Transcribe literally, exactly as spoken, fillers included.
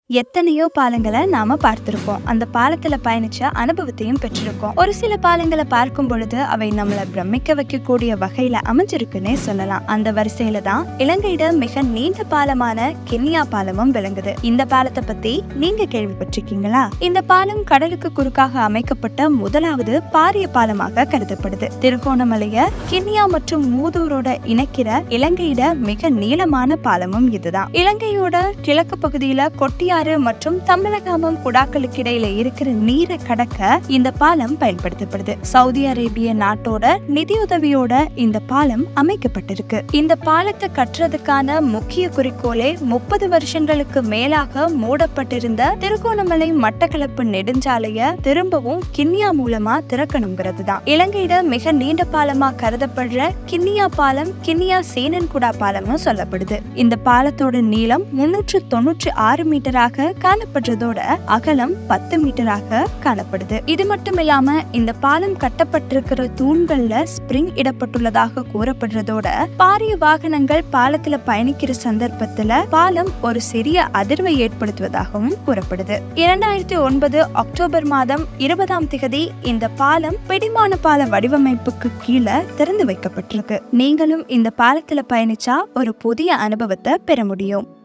எத்தனையோ பாலங்களை நாம பார்த்திருப்போம். அந்த பாலத்துல பயணிச்ச அனுபவத்தையும் பெற்றிருக்கோம். ஒரு சில பாலங்களை பார்க்கும் பொழுது அவை நம்மளை பிரமிக்க வைக்கக்கூடிய வகையில அமைஞ்சிருக்குன்னே சொல்லலாம். அந்த வரிசையில தான் இலங்கையிட மிக நீண்ட பாலமான கென்யா பாலமும் விளங்குது. இந்த பாலத்தை பத்தி நீங்க கேள்விப்பட்டிருக்கீங்களா? இந்த பாலம் கடலுக்கு குறுக்காக அமைக்கப்பட்ட முதலாவது பாரிய பாலமாக கருதப்படுது. திருகோணமலைய கென்யா மற்றும் மூதூரோட இணைக்கிற இலங்கையிட மிக நீளமான பாலமும் இதுதான். இலங்கையோட கிழக்கு பகுதியில கொட்டியா மற்றும் தமிழகமும் குடாக்களுக்கு இடையில இருக்கிற நீரை கடக்க இந்த பாலம் பயன்படுத்தப்படுது. சவுதி அரேபிய நாட்டோட நிதியுதவியோட இந்த பாலம் அமைக்கப்பட்டிருக்கு. இந்த பாலத்தை கட்டுறதுக்கான முக்கிய குறிக்கோளே முப்பது வருஷங்களுக்கு மேலாக மூடப்பட்டிருந்த திருகோணமலை மட்டக்களப்பு நெடுஞ்சாலைய திரும்பவும் கிண்ணியா மூலமா திறக்கணுங்கிறது தான். இலங்கையிட மிக நீண்ட பாலமா கருதப்படுற கிண்ணியா பாலம் கிண்ணியா சேனன்குடா பாலம்னு சொல்லப்படுது. இந்த பாலத்தோட நீளம் முன்னூற்று தொன்னூற்றி ஆறு மீட்டரா காணப்படுறதோட அகலம் பத்து மீட்டராக காணப்படுது. இது மட்டும் இல்லாம இந்த பாலம் கட்டப்பட்டிருக்கிற தூண்கள்ல ஸ்பிரிங் இடப்பட்டுள்ளதாக கூறப்படுறதோட பாரிய வாகனங்கள் பாலத்துல பயணிக்கிற சந்தர்ப்பத்துல பாலம் ஒரு சிறிய அதிர்வை ஏற்படுத்துவதாகவும் கூறப்படுது. இரண்டாயிரத்தி ஒன்பது அக்டோபர் மாதம் இருபதாம் திகதி இந்த பாலம் பிடிமான பால வடிவமைப்புக்கு கீழே திறந்து வைக்கப்பட்டிருக்கு. நீங்களும் இந்த பாலத்துல பயணிச்சா ஒரு புதிய அனுபவத்தை பெற முடியும்.